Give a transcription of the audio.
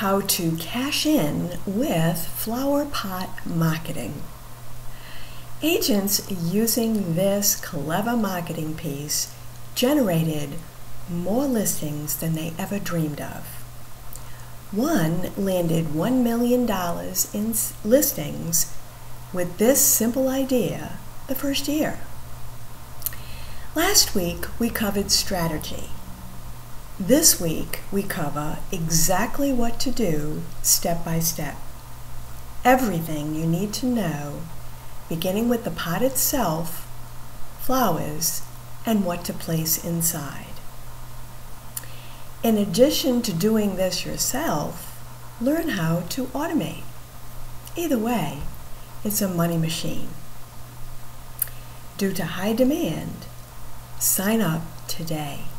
how to cash in with flower pot marketing. Agents using this clever marketing piece generated more listings than they ever dreamed of. One landed $1 million in listings with this simple idea the first year. Last week we covered strategy. This week we cover exactly what to do step by step. Everything you need to know, beginning with the pot itself, flowers, and what to place inside. In addition to doing this yourself, learn how to automate. Either way, it's a money machine. Due to high demand, sign up today.